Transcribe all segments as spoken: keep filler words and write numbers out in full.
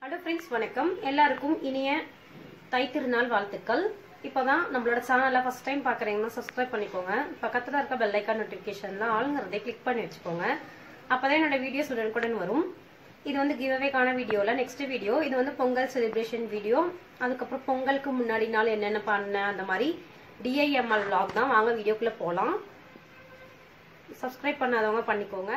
Hello friends, வணக்கம். எல்லாருக்கும் இனிய தை திருநாள் வாழ்த்துக்கள். இப்போதான் நம்மளோட சேனலை ஃபர்ஸ்ட் டைம் பார்க்குறீங்கன்னா சப்ஸ்கிரைப் பண்ணிக்கோங்க. பக்கத்தில் இருக்க பெல் ஐக்கான் நோட்டிஃபிகேஷன்ல ஆளுங்கிறதை கிளிக் பண்ணி வச்சுக்கோங்க. அப்போதான் என்னோட வீடியோஸ் உடனுக்குடன் வரும். இது வந்து கிவ்அவேக்கான வீடியோவில் நெக்ஸ்ட் வீடியோ இது வந்து பொங்கல் செலிப்ரேஷன் வீடியோ. அதுக்கப்புறம் பொங்கலுக்கு முன்னாடி நாள் என்னென்ன பண்ணேன் அந்த மாதிரி D I M L vlog தான். வாங்க வீடியோக்குள்ளே போகலாம். சப்ஸ்கிரைப் பண்ணாதவங்க பண்ணிக்கோங்க.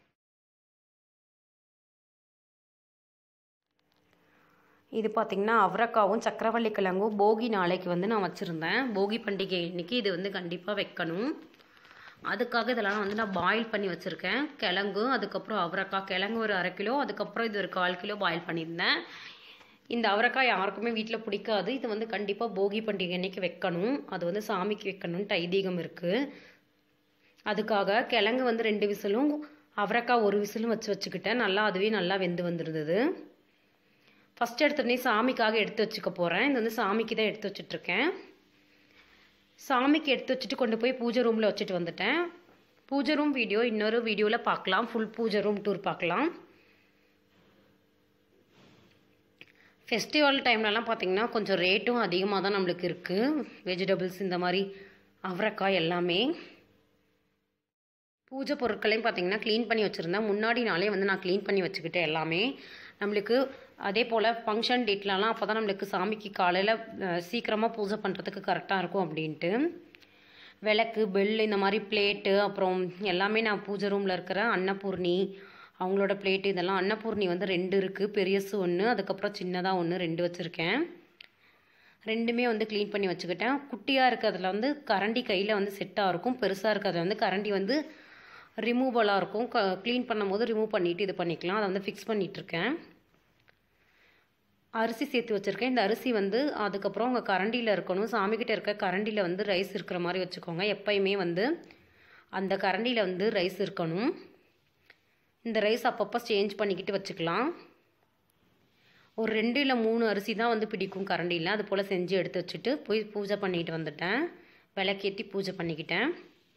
இது பார்த்தீங்கன்னா அவரைக்காவும் சக்கரவள்ளி கிழங்கும் போகி நாளைக்கு வந்து நான் வச்சுருந்தேன். போகி பண்டிகை இன்னைக்கு இது வந்து கண்டிப்பாக வைக்கணும். அதுக்காக இதெல்லாம் வந்து நான் பாயில் பண்ணி வச்சுருக்கேன். கிழங்கு, அதுக்கப்புறம் அவரைக்காய், கிழங்கு ஒரு அரை கிலோ, அதுக்கப்புறம் இது ஒரு கால் கிலோ பாயில் பண்ணியிருந்தேன். இந்த அவரைக்காய் யாருக்குமே வீட்டில் பிடிக்காது. இது வந்து கண்டிப்பாக போகி பண்டிகை அன்னைக்கு வைக்கணும். அது வந்து சாமிக்கு வைக்கணும்னு ஐதீகம் இருக்குது. அதுக்காக கிழங்கு வந்து ரெண்டு விசிலும் அவரைக்காய் ஒரு விசிலும் வச்சு வச்சுக்கிட்டேன். நல்லா அதுவே நல்லா வெந்து வந்துருந்தது. ஃபஸ்ட் எடுத்தோடனே சாமிக்காக எடுத்து வச்சுக்க போகிறேன். இது வந்து சாமிக்கு தான் எடுத்து வச்சுட்ருக்கேன். சாமிக்கு எடுத்து வச்சுட்டு கொண்டு போய் பூஜை ரூமில் வச்சுட்டு வந்துட்டேன். பூஜை ரூம் வீடியோ இன்னொரு வீடியோவில் பார்க்கலாம். ஃபுல் பூஜை ரூம் டூர் பார்க்கலாம். ஃபெஸ்டிவல் டைம்லலாம் பார்த்திங்கன்னா கொஞ்சம் ரேட்டும் அதிகமாக தான் நம்மளுக்கு இருக்குது. வெஜிடபிள்ஸ் இந்த மாதிரி அவரைக்காய் எல்லாமே. பூஜை பொருட்களையும் பார்த்திங்கன்னா க்ளீன் பண்ணி வச்சுருந்தேன். முன்னாடி நாளே வந்து நான் க்ளீன் பண்ணி வச்சுக்கிட்டேன் எல்லாமே. நம்மளுக்கு அதே போல் ஃபங்க்ஷன் டேட்லலாம் அப்போ தான் நம்மளுக்கு சாமிக்கு காலையில் சீக்கிரமாக பூஜை பண்ணுறதுக்கு கரெக்டாக இருக்கும் அப்படின்ட்டு விளக்கு, பெல், இந்த மாதிரி பிளேட்டு, அப்புறம் எல்லாமே நான் பூஜை ரூமில் இருக்கிற அன்னபூர்ணி அவங்களோட பிளேட்டு இதெல்லாம். அன்னபூர்ணி வந்து ரெண்டு இருக்குது, பெரியசு ஒன்று, அதுக்கப்புறம் சின்னதாக ஒன்று, ரெண்டு வச்சுருக்கேன். ரெண்டுமே வந்து க்ளீன் பண்ணி வச்சுக்கிட்டேன். குட்டியாக இருக்கிறதுல வந்து கரண்டி கையில் வந்து செட்டாக இருக்கும். பெருசாக இருக்கிறதுல வந்து கரண்டி வந்து ரிமூவலாக இருக்கும். க க்ளீன் பண்ணும் போது ரிமூவ் பண்ணிவிட்டு இது பண்ணிக்கலாம். அதை வந்து ஃபிக்ஸ் பண்ணிகிட்ருக்கேன். அரிசி சேர்த்து வச்சுருக்கேன். இந்த அரிசி வந்து அதுக்கப்புறம் உங்கள் கரண்டியில் இருக்கணும். சாமிக்கிட்ட இருக்க கரண்டியில் வந்து ரைஸ் இருக்கிற மாதிரி வச்சுக்கோங்க. எப்பயுமே வந்து அந்த கரண்டியில் வந்து ரைஸ் இருக்கணும். இந்த ரைஸ் அப்பப்போ சேஞ்ச் பண்ணிக்கிட்டு வச்சுக்கலாம். ஒரு ரெண்டு இல்லை மூணு அரிசி தான் வந்து பிடிக்கும் கரண்டியில். அது போல் செஞ்சு எடுத்து வச்சுட்டு போய் பூஜை பண்ணிக்கிட்டு வந்துட்டேன். விளக்கேற்றி பூஜை பண்ணிக்கிட்டேன்.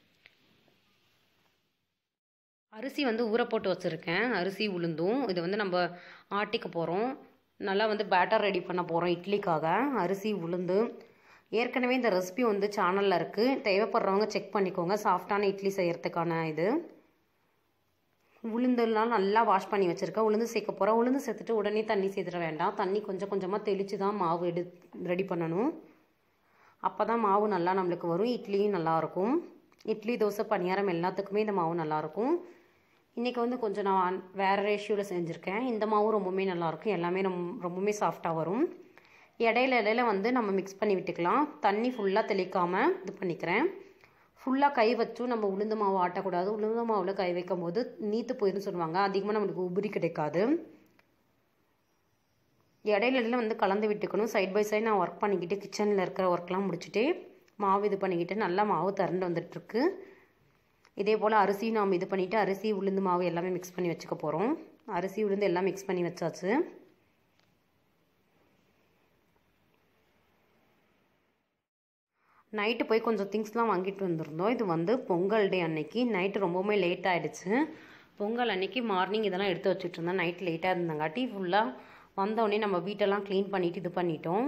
அரிசி வந்து ஊற போட்டு வச்சுருக்கேன். அரிசி உளுந்தும் இது வந்து நம்ம ஆட்டிக்க போகிறோம். நல்லா வந்து பேட்டர் ரெடி பண்ண போகிறோம் இட்லிக்காக. அரிசி உளுந்து ஏற்கனவே இந்த ரெசிபி வந்து சேனலில் இருக்குது. தேவைப்படுறவங்க செக் பண்ணிக்கோங்க. சாஃப்டான இட்லி செய்கிறதுக்கான இது. உளுந்துலாம் நல்லா வாஷ் பண்ணி வச்சுருக்கேன். உளுந்து சேர்க்க போகிறேன். உளுந்து சேர்த்துட்டு உடனே தண்ணி சேர்த்துட வேண்டாம். தண்ணி கொஞ்சம் கொஞ்சமாக தெளித்து தான் மாவு எடு ரெடி பண்ணணும். அப்போ தான் மாவு நல்லா நம்மளுக்கு வரும். இட்லியும் நல்லாயிருக்கும். இட்லி, தோசை, பணியாரம் எல்லாத்துக்குமே இந்த மாவு நல்லாயிருக்கும். இன்றைக்கி வந்து கொஞ்சம் நான் வேறு ரேஷியோவில் செஞ்சுருக்கேன். இந்த மாவும் ரொம்பவுமே நல்லாயிருக்கும். எல்லாமே ரொம் ரொம்பவுமே சாஃப்டாக வரும். இடையில இடையில வந்து நம்ம மிக்ஸ் பண்ணி விட்டுக்கலாம். தண்ணி ஃபுல்லாக தெளிக்காமல் இது பண்ணிக்கிறேன். ஃபுல்லாக கை வச்சும் நம்ம உளுந்து மாவு ஆட்டக்கூடாது. உளுந்து மாவில் கை வைக்கும் போது நீத்து போயிடுன்னு சொல்லுவாங்க. அதிகமாக நம்மளுக்கு உபரி கிடைக்காது. இடையில இடையில வந்து கலந்து விட்டுக்கணும். சைட் பை சைட் நான் ஒர்க் பண்ணிக்கிட்டு கிச்சனில் இருக்கிற ஒர்க்லாம் முடிச்சுட்டு மாவு இது பண்ணிக்கிட்டு நல்லா மாவு திரண்டு வந்துட்டுருக்கு. இதே போல் அரிசி நாம் இது பண்ணிவிட்டு அரிசி உளுந்து மாவு எல்லாமே மிக்ஸ் பண்ணி வச்சுக்க போகிறோம். அரிசி உளுந்து எல்லாம் மிக்ஸ் பண்ணி வச்சாச்சு. நைட்டு போய் கொஞ்சம் திங்ஸ்லாம் வாங்கிட்டு வந்துருந்தோம். இது வந்து பொங்கல் டே அன்னைக்கு. நைட்டு ரொம்பவுமே லேட் ஆகிடுச்சு. பொங்கல் அன்னைக்கு மார்னிங் இதெல்லாம் எடுத்து வச்சுட்டு இருந்தேன். நைட் லேட்டாக இருந்தங்காட்டி ஃபுல்லாக வந்தோடனே நம்ம வீட்டெல்லாம் க்ளீன் பண்ணிவிட்டு இது பண்ணிட்டோம்.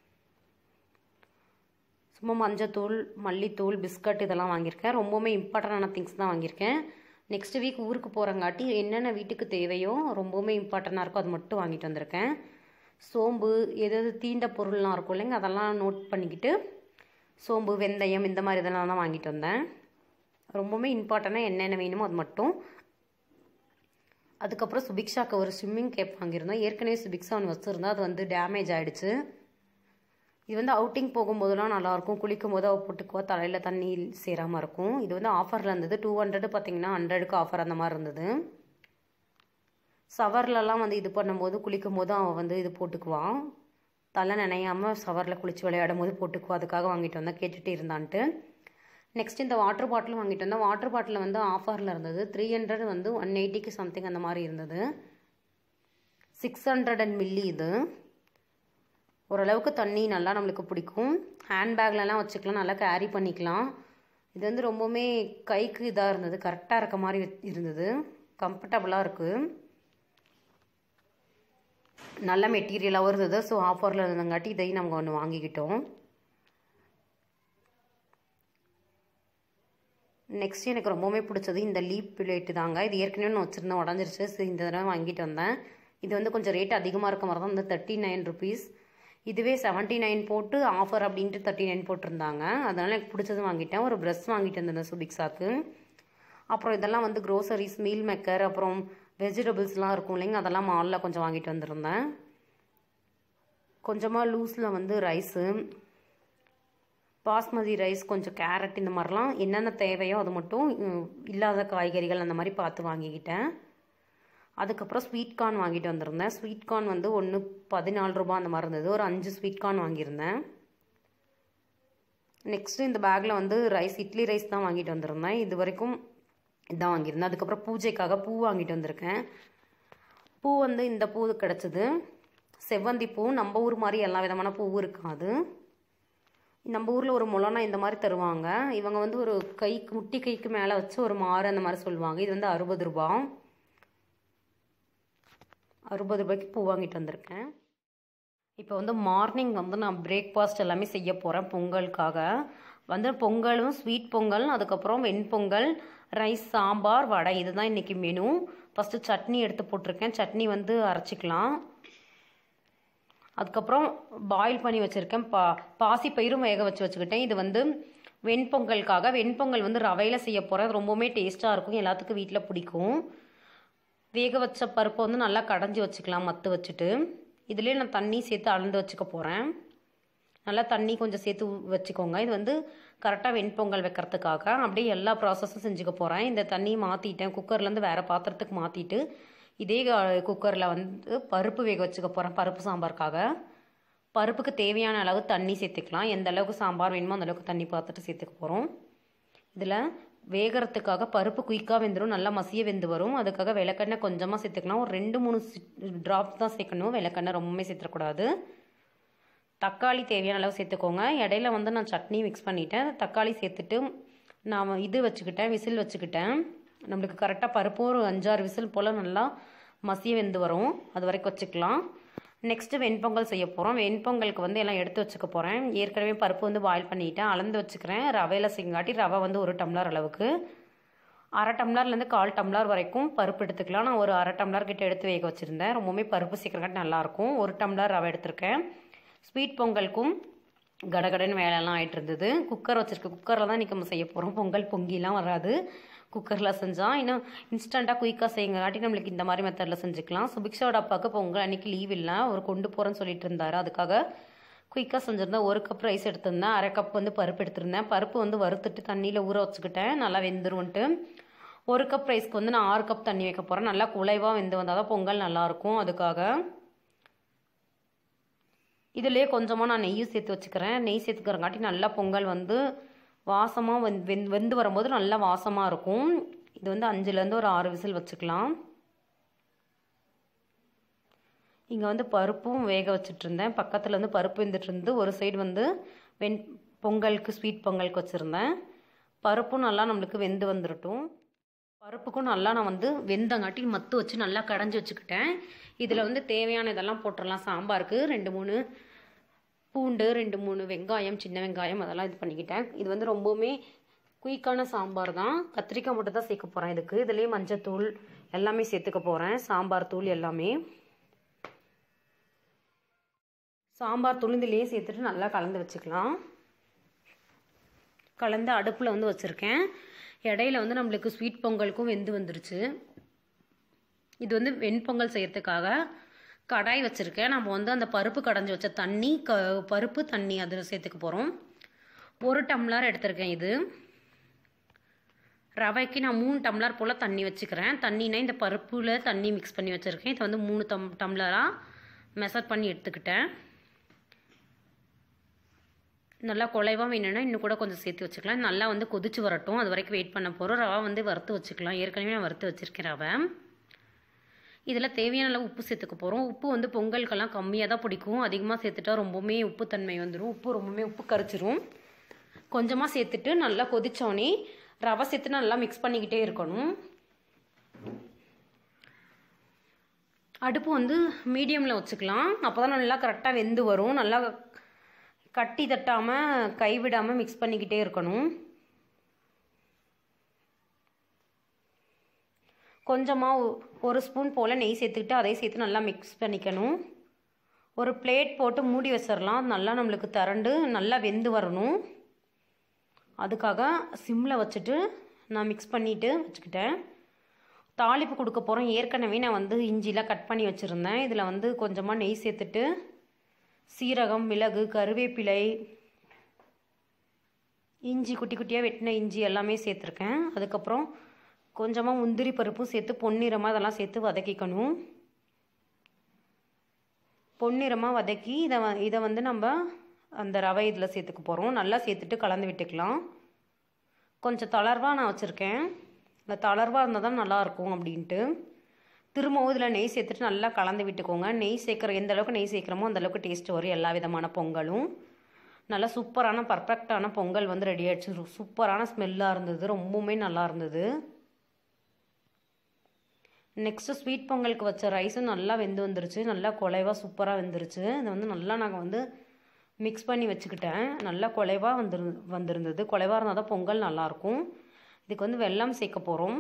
சும்மா மஞ்சத்தூள், மல்லித்தூள், பிஸ்கட் இதெல்லாம் வாங்கியிருக்கேன். ரொம்பவுமே இம்பார்ட்டண்டான திங்ஸ் தான் வாங்கியிருக்கேன். நெக்ஸ்ட் வீக் ஊருக்கு போகிறங்காட்டி என்னென்ன வீட்டுக்கு தேவையோ ரொம்பவுமே இம்பார்ட்டண்டாக இருக்கும் அது மட்டும் வாங்கிட்டு வந்திருக்கேன். சோம்பு, எது எது தீண்ட பொருள்லாம் இருக்கும் இல்லைங்க, அதெல்லாம் நோட் பண்ணிக்கிட்டு சோம்பு, வெந்தயம் இந்த மாதிரி இதெல்லாம் தான் வாங்கிட்டு வந்தேன். ரொம்பவுமே இம்பார்ட்டண்டாக என்னென்ன வேணுமோ அது மட்டும். அதுக்கப்புறம் சுபிக்ஷாக்கு ஒரு ஸ்விம்மிங் கேப் வாங்கியிருந்தோம். ஏற்கனவே சுபிக்ஷா ஒன்று வச்சுருந்தோம். அது வந்து டேமேஜ் ஆகிடுச்சு. இது வந்து அவுட்டிங் போகும்போதெல்லாம் நல்லாயிருக்கும். குளிக்கும் போது அவள் போட்டுக்குவா. தலையில் தண்ணி சேராமல் இருக்கும். இது வந்து ஆஃபரில் இருந்தது. டூ ஹண்ட்ரடு பார்த்தீங்கன்னா ஹண்ட்ரடுக்கு ஆஃபர் அந்த மாதிரி இருந்தது. சவர்லலாம் வந்து இது பண்ணும்போது குளிக்கும் போது அவள் வந்து இது போட்டுக்குவான். தலை நினையாமல் சவரில் குளித்து விளையாடும் போது போட்டுக்குவா. அதுக்காக வாங்கிட்டு வந்தேன். கேட்டுகிட்டே இருந்தான்ட்டு. நெக்ஸ்ட் இந்த வாட்டர் பாட்டிலும் வாங்கிட்டு வந்தேன். வாட்டர் பாட்டில் வந்து ஆஃபரில் இருந்தது. த்ரீ ஹண்ட்ரட் வந்து ஒன் எயிட்டிக்கு சம்திங் அந்த மாதிரி இருந்தது. சிக்ஸ் ஹண்ட்ரட் அண்ட் மில்லி இது. ஓரளவுக்கு தண்ணி நல்லா நம்மளுக்கு பிடிக்கும். ஹேண்ட்பேக்லலாம் வச்சுக்கலாம். நல்லா கேரி பண்ணிக்கலாம். இது வந்து ரொம்பவுமே கைக்கு இதாக இருந்தது. கரெக்டாக இருக்க மாதிரி இருந்தது. கம்ஃபர்டபுளாக இருக்குது. நல்ல மெட்டீரியலாகவும் இருந்தது. ஸோ ஆஃபரில் இருந்தங்காட்டி இதையும் நம்ம ஒன்று வாங்கிக்கிட்டோம். நெக்ஸ்ட் எனக்கு ரொம்பவுமே பிடிச்சது இந்த லீப் பிளேட்டு தாங்க. இது ஏற்கனவே நான் வச்சுருந்தேன், உடஞ்சிருச்சு. ஸோ இந்த தடவை வாங்கிட்டு வந்தேன். இது வந்து கொஞ்சம் ரேட் அதிகமாக இருக்க மாதிரி தான், இந்த தேர்ட்டி நைன் ருபீஸ். இதுவே செவன்ட்டி நைன் போட்டு ஆஃபர் அப்படின்ட்டு தேர்ட்டி நைன் போட்டிருந்தாங்க. அதனால் எனக்கு பிடிச்சது வாங்கிட்டேன். ஒரு ப்ரெஷ் வாங்கிட்டு வந்தேன் சுபிக்ஷாக்கு. அப்புறம் இதெல்லாம் வந்து க்ரோசரிஸ், மீல் மேக்கர், அப்புறம் வெஜிடபிள்ஸ்லாம் இருக்கும் இல்லைங்க, அதெல்லாம் மாலில் கொஞ்சம் வாங்கிட்டு வந்திருந்தேன். கொஞ்சமாக லூஸில் வந்து ரைஸு, பாஸ்மதி ரைஸ், கொஞ்சம் கேரட், இந்த மாதிரிலாம் என்னென்ன தேவையோ அது மட்டும், இல்லாத காய்கறிகள் அந்த மாதிரி பார்த்து வாங்கிக்கிட்டேன். அதுக்கப்புறம் ஸ்வீட் கார்ன் வாங்கிட்டு வந்திருந்தேன். ஸ்வீட் கார்ன் வந்து ஒன்று பதினாலு ரூபா அந்த மாதிரி இருந்தது. ஒரு அஞ்சு ஸ்வீட் கார்ன் வாங்கியிருந்தேன். நெக்ஸ்ட்டு இந்த பேக்கில் வந்து ரைஸ், இட்லி ரைஸ் தான் வாங்கிட்டு வந்திருந்தேன். இது வரைக்கும் இதான் வாங்கியிருந்தேன். அதுக்கப்புறம் பூஜைக்காக பூ வாங்கிட்டு வந்திருக்கேன். பூ வந்து இந்த பூ கிடச்சிது, செவ்வந்தி பூ. நம்ம ஊர் மாதிரி எல்லா விதமான பூவும் இருக்காது. நம்ம ஊரில் ஒரு முளனா இந்த மாதிரி தருவாங்க. இவங்க வந்து ஒரு கைக்கு, முட்டி கைக்கு மேலே வச்சு ஒரு மாறு அந்த மாதிரி சொல்லுவாங்க. இது வந்து அறுபது ரூபா. அறுபது ரூபாய்க்கு பூ வாங்கிட்டு வந்திருக்கேன். இப்போ வந்து மார்னிங் வந்து நான் பிரேக்ஃபாஸ்ட் எல்லாமே செய்ய போகிறேன் பொங்கலுக்காக. வந்து பொங்கலும், ஸ்வீட் பொங்கல், அதுக்கப்புறம் வெண்பொங்கல், ரைஸ், சாம்பார், வடை, இதுதான் இன்றைக்கி மெனு. ஃபஸ்ட்டு சட்னி எடுத்து போட்டிருக்கேன். சட்னி வந்து அரைச்சிக்கலாம். அதுக்கப்புறம் பாயில் பண்ணி வச்சுருக்கேன். பா பாசி பயிரும் வேக வச்சு வச்சுக்கிட்டேன். இது வந்து வெண்பொங்கலுக்காக. வெண்பொங்கல் வந்து ரவையில் செய்ய போகிறேன். ரொம்பவுமே டேஸ்ட்டாக இருக்கும், எல்லாத்துக்கும் வீட்டில் பிடிக்கும். வேக வச்ச பருப்பை வந்து நல்லா கடைஞ்சி வச்சுக்கலாம் மத்து வச்சுட்டு. இதுலேயே நான் தண்ணி சேர்த்து அளந்து வச்சுக்க போகிறேன். நல்லா தண்ணி கொஞ்சம் சேர்த்து வச்சுக்கோங்க. இது வந்து கரெக்டாக வெண்பொங்கல் வைக்கிறதுக்காக. அப்படியே எல்லா ப்ராசஸும் செஞ்சுக்க போகிறேன். இந்த தண்ணி மாற்றிட்டேன், குக்கர்லேருந்து வேறு பாத்திரத்துக்கு மாற்றிட்டு இதே குக்கரில் வந்து பருப்பு வேக வச்சுக்க போகிறேன். பருப்பு சாம்பாருக்காக பருப்புக்கு தேவையான அளவு தண்ணி சேர்த்துக்கலாம். எந்த அளவுக்கு சாம்பார் வேணுமோ அந்த அளவுக்கு தண்ணி பார்த்துட்டு சேர்த்துக்க போகிறோம். இதில் வேகிறதுக்காக பருப்பு குயிக்காக வெந்துடும், நல்லா மசிய வெந்து வரும். அதுக்காக விளக்கெண்ணெய் கொஞ்சமாக சேர்த்துக்கலாம். ஒரு ரெண்டு மூணு ட்ராப் தான் சேர்க்கணும், விளக்கெண்ணெய் ரொம்பவே சேர்த்துக்கூடாது. தக்காளி தேவையான அளவு சேர்த்துக்கோங்க. இடையில வந்து நான் சட்னி மிக்ஸ் பண்ணிவிட்டேன். தக்காளி சேர்த்துட்டு நான் இது வச்சுக்கிட்டேன், விசில் வச்சுக்கிட்டேன். நம்மளுக்கு கரெக்டாக பருப்பு ஒரு அஞ்சாறு விசில் போல் நல்லா மசிய வெந்து வரும், அது வரைக்கும் வச்சுக்கலாம். நெக்ஸ்ட்டு வெண்பொங்கல் செய்ய போகிறோம். வெண்பொங்கலுக்கு வந்து எல்லாம் எடுத்து வச்சுக்க போகிறேன். ஏற்கனவே பருப்பு வந்து பாயில் பண்ணிவிட்டேன், அளந்து வச்சுக்கிறேன். ரவையில் செய்யங்காட்டி ரவை வந்து ஒரு டம்ளர் அளவுக்கு, அரை டம்ளர்லேருந்து கால் டம்ளர் வரைக்கும் பருப்பு எடுத்துக்கலாம். நான் ஒரு அரை டம்ளர் கிட்ட எடுத்து வேக வச்சுருந்தேன். ரொம்பவுமே பருப்பு சீக்கிரங்காட்டி நல்லாயிருக்கும். ஒரு டம்ளர் ரவை எடுத்திருக்கேன். ஸ்வீட் பொங்கலுக்கும் கடகடன்னு வேலையெல்லாம் ஆகிட்டு இருந்தது. குக்கர் வச்சுருக்கேன். குக்கரில் தான் இன்றைக்கி நம்ம செய்ய போகிறோம். பொங்கல் பொங்கிலாம் வராது குக்கரில் செஞ்சால். இன்னும் இன்ஸ்டண்ட்டாக குயிக்காக செய்யுங்காட்டி நம்மளுக்கு இந்த மாதிரி மெத்தடில் செஞ்சுக்கலாம். சுபிக்ஷாவோட அப்பாவுக்கு பொங்கல் அன்றைக்கி லீவ் இல்லை, அவர் கொண்டு போகிறேன்னு சொல்லிட்டு இருந்தார். அதுக்காக குயிக்காக செஞ்சுருந்தேன். ஒரு கப் ரைஸ் எடுத்திருந்தேன், அரை கப் வந்து பருப்பு எடுத்திருந்தேன். பருப்பு வந்து வறுத்துட்டு தண்ணியில் ஊற வச்சுக்கிட்டேன், நல்லா வெந்துருன்ட்டு. ஒரு கப் ரைஸ்க்கு வந்து நான் ஆறு கப் தண்ணி வைக்க போகிறேன். நல்லா குலைவாக வெந்து வந்தால் தான் பொங்கல் நல்லாயிருக்கும். அதுக்காக இதிலே கொஞ்சமாக நான் நெய்யும் சேர்த்து வச்சுக்கிறேன். நெய் சேர்த்துக்கிறங்காட்டி நல்லா பொங்கல் வந்து வாசமாக வெந் வெந் வெந்து வரும்போது நல்லா வாசமாக இருக்கும். இது வந்து அஞ்சுலேருந்து ஒரு ஆறு விசில் வச்சுக்கலாம். இங்கே வந்து பருப்பும் வேக வச்சுட்ருந்தேன். பக்கத்தில் வந்து பருப்பு வெந்துட்டுருந்து, ஒரு சைடு வந்து வெண் பொங்கலுக்கு, ஸ்வீட் பொங்கலுக்கு வச்சுருந்தேன். பருப்பும் நல்லா நம்மளுக்கு வெந்து வந்துடட்டும். பருப்புக்கும் நல்லா நான் வந்து வெந்தங்காட்டி மத்து வச்சு நல்லா கடைஞ்சி வச்சுக்கிட்டேன். இதில் வந்து தேவையான இதெல்லாம் போட்டுடலாம். சாம்பாருக்கு ரெண்டு மூணு பூண்டு, ரெண்டு மூணு வெங்காயம், சின்ன வெங்காயம், அதெல்லாம் இது பண்ணிக்கிட்டேன். இது வந்து ரொம்பவுமே குயிக்கான சாம்பார் தான். கத்திரிக்காய் மட்டும் தான் சேர்க்க போகிறேன் இதுக்கு. இதுலேயே மஞ்சத்தூள் எல்லாமே சேர்த்துக்க போகிறேன், சாம்பார் தூள் எல்லாமே. சாம்பார் தூள் இதுலேயே சேர்த்துட்டு நல்லா கலந்து வச்சுக்கலாம். கலந்து அடுப்பில் வந்து வச்சுருக்கேன். இடையில வந்து நம்மளுக்கு ஸ்வீட் பொங்கலுக்கும் வெந்து வந்துருச்சு. இது வந்து வெண்பொங்கல் செய்யறதுக்காக கடாய் வச்சுருக்கேன். நம்ம வந்து அந்த பருப்பு கடைஞ்சி வச்ச தண்ணி, க பருப்பு தண்ணி அதில் சேர்த்துக்க போகிறோம். ஒரு டம்ளர் எடுத்திருக்கேன். இது ரவைக்கு நான் மூணு டம்ளர் போல் தண்ணி வச்சுக்கிறேன். தண்ணினா இந்த பருப்பில் தண்ணி மிக்ஸ் பண்ணி வச்சுருக்கேன். இது வந்து மூணு டம் டம்ளராக மெஷர் பண்ணி எடுத்துக்கிட்டேன். நல்லா குலைவாக வேணும்னா இன்னும் கூட கொஞ்சம் சேர்த்து வச்சுக்கலாம். நல்லா வந்து கொதிச்சு வரட்டும், அது வரைக்கும் வெயிட் பண்ண போகிறோம். ரவை வந்து வறுத்து வச்சுக்கலாம். ஏற்கனவே நான் வறுத்து வச்சுருக்கேன் ரவை. இதில் தேவையான அளவு உப்பு சேர்த்துக்க போகிறோம். உப்பு வந்து பொங்கலுக்கெல்லாம் கம்மியாக தான் பிடிக்கும், அதிகமாக சேர்த்துட்டா ரொம்பவுமே உப்பு தன்மை வந்துடும். உப்பு ரொம்பவுமே உப்பு கரைச்சிரும். கொஞ்சமாக சேர்த்துட்டு நல்லா கொதிச்சோடனே ரவை சேர்த்து நல்லா மிக்ஸ் பண்ணிக்கிட்டே இருக்கணும். அடுப்பு வந்து மீடியமில் வச்சுக்கலாம். அப்போ தான் நல்லா கரெக்டாக வெந்து வரும். நல்லா கட்டி தட்டாமல் கைவிடாமல் மிக்ஸ் பண்ணிக்கிட்டே இருக்கணும். கொஞ்சமாக ஒரு ஸ்பூன் போல் நெய் சேர்த்துக்கிட்டு அதை சேர்த்து நல்லா மிக்ஸ் பண்ணிக்கணும். ஒரு பிளேட் போட்டு மூடி வச்சிடலாம். நல்லா நம்மளுக்கு திரண்டு நல்லா வெந்து வரணும். அதுக்காக சிம்மில் வச்சுட்டு நான் மிக்ஸ் பண்ணிவிட்டு வச்சுக்கிட்டேன். தாளிப்பு கொடுக்க போகிறோம். ஏற்கனவே நான் வந்து இஞ்சிலாம் கட் பண்ணி வச்சுருந்தேன். இதில் வந்து கொஞ்சமாக நெய் சேர்த்துட்டு சீரகம், மிளகு, கருவேப்பிலை, இஞ்சி குட்டி குட்டியாக வெட்டின இஞ்சி எல்லாமே சேர்த்துருக்கேன். அதுக்கப்புறம் கொஞ்சமாக முந்திரி பருப்பும் சேர்த்து பொன்னிறமாக இதெல்லாம் சேர்த்து வதக்கிக்கணும். பொன்னிறமாக வதக்கி இதை வ இதை வந்து நம்ம அந்த ரவை இதில் சேர்த்துக்க போகிறோம். நல்லா சேர்த்துட்டு கலந்து விட்டுக்கலாம். கொஞ்சம் தளர்வாக நான் வச்சுருக்கேன். இந்த தளர்வாக இருந்தால் தான் நல்லாயிருக்கும் அப்படின்ட்டு. திரும்பவும் இதில் நெய் சேர்த்துட்டு நல்லா கலந்து விட்டுக்கோங்க. நெய் சேர்க்குற எந்த அளவுக்கு நெய் சேர்க்குறோமோ அந்தளவுக்கு டேஸ்ட் வரும் எல்லா விதமான பொங்கலும். நல்லா சூப்பரான பர்ஃபெக்டான பொங்கல் வந்து ரெடி ஆகிடுச்சு. சூப்பரான ஸ்மெல்லாக இருந்தது. ரொம்பவுமே நல்லா இருந்தது. நெக்ஸ்ட்டு ஸ்வீட் பொங்கலுக்கு வச்ச ரைஸும் நல்லா வெந்து வந்துருச்சு. நல்லா குலைவாக சூப்பராக வெந்துருச்சு. இதை வந்து நல்லா நாங்கள் வந்து மிக்ஸ் பண்ணி வச்சுக்கிட்டேன். நல்லா குலைவாக வந்துரு வந்துருந்தது. குலைவாக இருந்தால் தான் பொங்கல் நல்லாயிருக்கும். இதுக்கு வந்து வெல்லம் சேர்க்க போகிறோம்.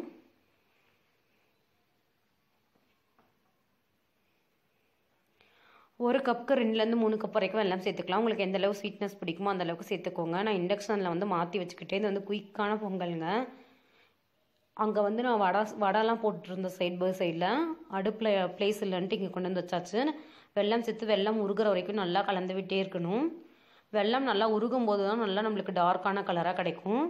ஒரு கப்புக்கு ரெண்டுலேருந்து மூணு கப் வரைக்கும் வெல்லம் சேர்த்துக்கலாம். உங்களுக்கு எந்த அளவு ஸ்வீட்னஸ் பிடிக்குமோ அந்த அளவுக்கு சேர்த்துக்கோங்க. நான் இண்டக்ஷனில் வந்து மாற்றி வச்சுக்கிட்டேன். இது வந்து குயிக்கான பொங்கலுங்க. அங்கே வந்து நான் வடை வடைலாம் போட்டுருந்தேன் சைட் பை சைடில். அடுப்பில் ப்ளேஸ் இல்லைன்ட்டு இங்கே கொண்டு வந்து வச்சாச்சு. வெல்லம் சேர்த்து வெல்லம் உருகிற வரைக்கும் நல்லா கலந்து விட்டே இருக்கணும். வெல்லம் நல்லா உருகும் போது தான் நல்லா நம்மளுக்கு டார்க்கான கலராக கிடைக்கும்.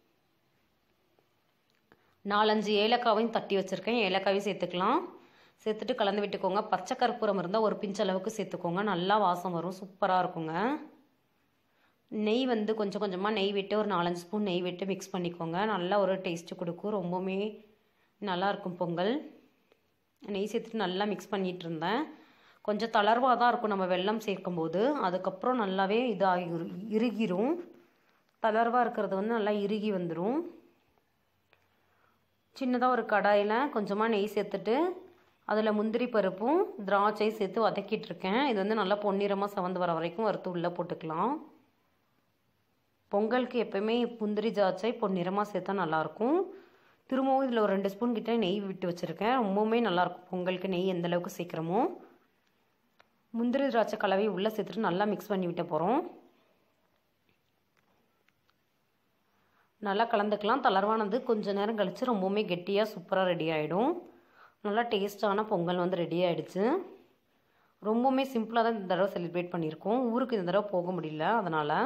நாலஞ்சு ஏலக்காவையும் தட்டி வச்சுருக்கேன். ஏலக்காவையும் சேர்த்துக்கலாம். சேர்த்துட்டு கலந்து விட்டுக்கோங்க. பச்சை கற்பூரம் இருந்தால் ஒரு பிஞ்ச் அளவுக்கு சேர்த்துக்கோங்க. நல்லா வாசம் வரும். சூப்பராக இருக்குங்க. நெய் வந்து கொஞ்சம் கொஞ்சமாக நெய் விட்டு ஒரு நாலஞ்சு ஸ்பூன் நெய் விட்டு மிக்ஸ் பண்ணிக்கோங்க. நல்லா ஒரு டேஸ்ட்டு கொடுக்கும். ரொம்பவுமே நல்லாயிருக்கும் பொங்கல். நெய் சேர்த்துட்டு நல்லா மிக்ஸ் பண்ணிகிட்டு இருந்தேன். கொஞ்சம் தளர்வாக தான் இருக்கும் நம்ம வெல்லம் சேர்க்கும்போது. அதுக்கப்புறம் நல்லாவே இதாகி இறுகிரும். தளர்வாக இருக்கிறது வந்து நல்லா இறுகி வந்துடும். சின்னதாக ஒரு கடாயில் கொஞ்சமாக நெய் சேர்த்துட்டு அதில் முந்திரி பருப்பும் திராட்சை சேர்த்து வதக்கிட்டு இருக்கேன். இது வந்து நல்லா பொன்னிறமாக செவந்து வர வரைக்கும் வறுத்து உள்ளே போட்டுக்கலாம். பொங்கலுக்கு எப்போயுமே முந்திரி திராட்சை பொன்னிறமாக சேர்த்தா நல்லாயிருக்கும். திரும்பவும் இதில் ஒரு ரெண்டு ஸ்பூன் கிட்டே நெய் விட்டு வச்சுருக்கேன். ரொம்பவுமே நல்லாயிருக்கும் பொங்கலுக்கு நெய் எந்த அளவுக்கு சேர்க்குறோமோ. முந்திரி திராட்சை கலவையை உள்ளே சேர்த்துட்டு நல்லா மிக்ஸ் பண்ணி விட்ட போகிறோம். நல்லா கலந்துக்கலாம். தளர்வானது கொஞ்சம் நேரம் கழித்து ரொம்பவுமே கெட்டியாக சூப்பராக ரெடி ஆகிடும். நல்லா டேஸ்ட்டான பொங்கல் வந்து ரெடி ஆகிடுச்சு. ரொம்பவுமே சிம்பிளாக தான் இந்த தடவை செலிப்ரேட் பண்ணியிருக்கோம். ஊருக்கு இந்த தடவை போக முடியல அதனால்.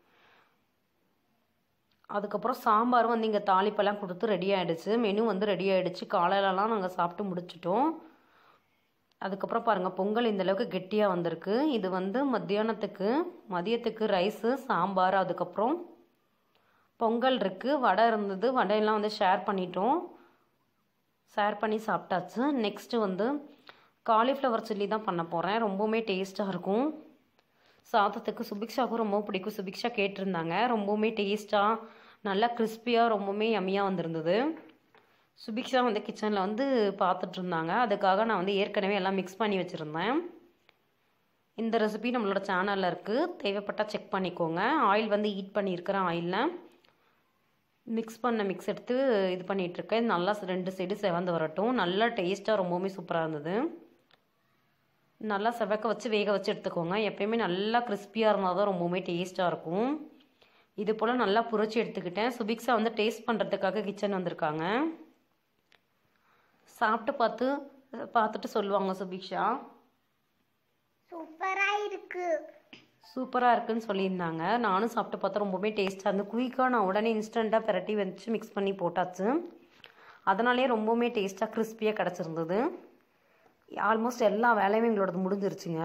அதுக்கப்புறம் சாம்பாரும் வந்து இங்கே தாளிப்பெல்லாம் கொடுத்து ரெடி ஆகிடுச்சு. மெனு வந்து ரெடி ஆகிடுச்சு. காலையிலலாம் நாங்கள் சாப்பிட்டு முடிச்சிட்டோம். அதுக்கப்புறம் பாருங்கள் பொங்கல் இந்தளவுக்கு கெட்டியாக வந்திருக்கு. இது வந்து மத்தியானத்துக்கு மதியத்துக்கு ரைஸு, சாம்பார், அதுக்கப்புறம் பொங்கல் இருக்குது. வடை இருந்தது. வடையெல்லாம் வந்து ஷேர் பண்ணிட்டோம். ஷேர் பண்ணி சாப்பிட்டாச்சு. நெக்ஸ்ட்டு வந்து காலிஃப்ளவர் சில்லி தான் பண்ண போகிறேன். ரொம்பவுமே டேஸ்ட்டாக இருக்கும். சாதத்துக்கு சுபிக்ஷாவுக்கும் ரொம்ப பிடிக்கும். சுபிக்ஷா கேட்டிருந்தாங்க. ரொம்பவுமே டேஸ்ட்டாக நல்லா கிறிஸ்பியாக ரொம்பவுமே யம்மியாக வந்திருந்தது. சுபிக்ஷா வந்து கிச்சனில் வந்து பார்த்துட்டு இருந்தாங்க. அதுக்காக நான் வந்து ஏற்கனவே எல்லாம் மிக்ஸ் பண்ணி வச்சுருந்தேன். இந்த ரெசிபி நம்மளோட சேனலில் இருக்குது. தேவைப்பட்டால் செக் பண்ணிக்கோங்க. ஆயில் வந்து ஹீட் பண்ணியிருக்கிறேன். ஆயிலில் மிக்ஸ் பண்ண மிக்ஸ் எடுத்து இது பண்ணிகிட்ருக்கேன். நல்லா ரெண்டு சைடு செவந்து வரட்டும். நல்லா டேஸ்ட்டாக ரொம்பவுமே சூப்பராக இருந்தது. நல்லா செவக்க வச்சு வேக வச்சு எடுத்துக்கோங்க. எப்பயுமே நல்லா கிறிஸ்பியாக இருந்தால் தான் ரொம்பவுமே டேஸ்ட்டாக இருக்கும். இது போல் நல்லா புரிச்சு எடுத்துக்கிட்டேன். சுபிக்ஷா வந்து டேஸ்ட் பண்ணுறதுக்காக கிச்சன் வந்திருக்காங்க. சாப்பிட்டு பார்த்து பார்த்துட்டு சொல்லுவாங்க சுபிக்ஷா. சூப்பராக இருக்கு சூப்பராக இருக்குன்னு சொல்லியிருந்தாங்க. நானும் சாப்பிட்டு பார்த்தா ரொம்பவுமே டேஸ்ட்டாக இருந்து குயிக்காக நான் உடனே இன்ஸ்டண்ட்டாக பெரட்டி வச்சு மிக்ஸ் பண்ணி போட்டாச்சு. அதனாலே ரொம்பவுமே டேஸ்ட்டாக கிறிஸ்பியாக கிடச்சிருந்தது. ஆல்மோஸ்ட் எல்லா வேலையுமே எங்களோடது முடிஞ்சிருச்சுங்க.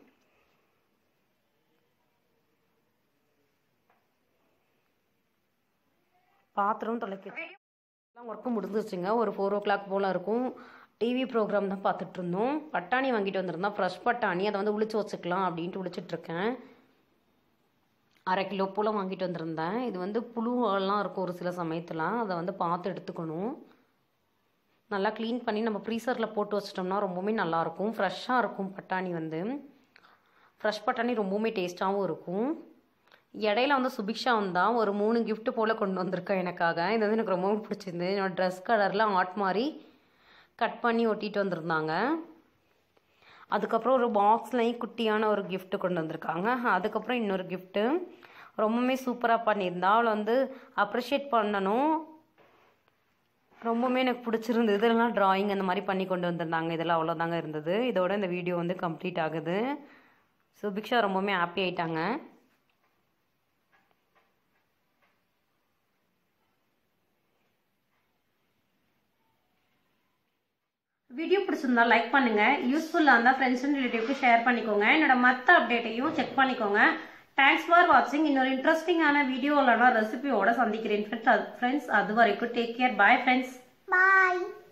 பாத்திரம் தொலைக்க எல்லாம் ஒர்க்கும் முடிஞ்சிருச்சுங்க. ஒரு ஃபோர் ஓ கிளாக் போல் இருக்கும். டிவி ப்ரோக்ராம் தான் பார்த்துட்டு இருந்தோம். பட்டாணி வாங்கிட்டு வந்திருந்தோம். ஃப்ரெஷ் பட்டாணி. அதை வந்து உளிச்சு வச்சுக்கலாம் அப்படின்ட்டு உளிச்சிட்ருக்கேன். அரை கிலோ போல் வாங்கிட்டு வந்திருந்தேன். இது வந்து புழுவெல்லாம் இருக்கும் ஒரு சில சமயத்தில். அதை வந்து பார்த்து எடுத்துக்கணும். நல்லா க்ளீன் பண்ணி நம்ம ஃப்ரீசரில் போட்டு வச்சிட்டோம்னா ரொம்பவுமே நல்லாயிருக்கும். ஃப்ரெஷ்ஷாக இருக்கும் பட்டாணி வந்து. ஃப்ரெஷ் பட்டாணி ரொம்பவுமே டேஸ்ட்டாகவும் இருக்கும். இடையில வந்து சுபிக்ஷா வந்தால் ஒரு மூணு கிஃப்ட் போல் கொண்டு வந்திருக்கேன் எனக்காக. இது வந்து எனக்கு ரொம்பவும் பிடிச்சிருந்து. என்னோட ட்ரெஸ் கலரில் ஆர்ட் மாதிரி கட் பண்ணி ஒட்டிட்டு வந்திருந்தாங்க. அதுக்கப்புறம் ஒரு பாக்ஸ்லையும் குட்டியான ஒரு கிஃப்ட்டு கொண்டு வந்திருக்காங்க. அதுக்கப்புறம் இன்னொரு கிஃப்ட்டு ரொம்பவுமே சூப்பராக பண்ணியிருந்தா. அவளை வந்து அப்ரிஷியேட் பண்ணணும். ரொம்பவுமே எனக்கு பிடிச்சிருந்தது. இதெல்லாம் ட்ராயிங் அந்த மாதிரி பண்ணி கொண்டு வந்திருந்தாங்க. இதெல்லாம் அவ்வளோதாங்க இருந்தது. இதோட இந்த வீடியோ வந்து கம்ப்ளீட் ஆகுது. சுபிக்ஷா ரொம்பவுமே ஹாப்பி ஆயிட்டாங்க. வீடியோ பிடிச்சிருந்தா லைக் பண்ணுங்க. யூஸ்ஃபுல்லாக இருந்தால் ஃப்ரெண்ட்ஸ் அண்ட் ரிலேட்டிவ்க்கு ஷேர் பண்ணிக்கோங்க. என்னோட மற்ற அப்டேட்டையும் செக் பண்ணிக்கோங்க. தேங்க்ஸ் ஃபார் வாட்சிங். இன்னொரு இன்ட்ரெஸ்டிங்கான வீடியோவில் ரெசிபியோட சந்திக்கிறேன் ஃப்ரெண்ட்ஸ். அது வரைக்கும் take care. Bye friends. Bye.